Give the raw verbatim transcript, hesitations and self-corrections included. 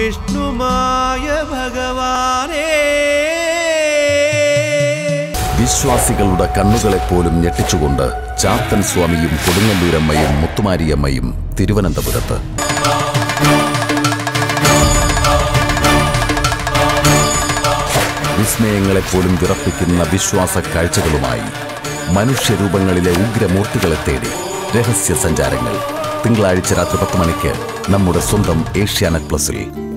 വിഷ്ണുമായ ഭഗവാനേ. വിശ്വാസികളുടെ കണ്ണുകളെ പോലും ഞെട്ടിച്ചുകൊണ്ട് ചാത്തൻ സ്വാമിയും കൊടുങ്ങല്ലൂരമ്മയും മുത്തുമാരിയമ്മയും തിരുവനന്തപുരത്ത്. വിസ്മയങ്ങളെപ്പോലും വിറപ്പിക്കുന്ന വിശ്വാസ കാഴ്ചകളുമായി മനുഷ്യരൂപങ്ങളിലെ ഉഗ്രമൂർത്തികളെ തേടി രഹസ്യ സഞ്ചാരങ്ങൾ. തിങ്കളാഴ്ച രാത്രി പത്ത് മണിക്ക് നമ്മുടെ സ്വന്തം ഏഷ്യാനെറ്റ് പ്ലസിൽ.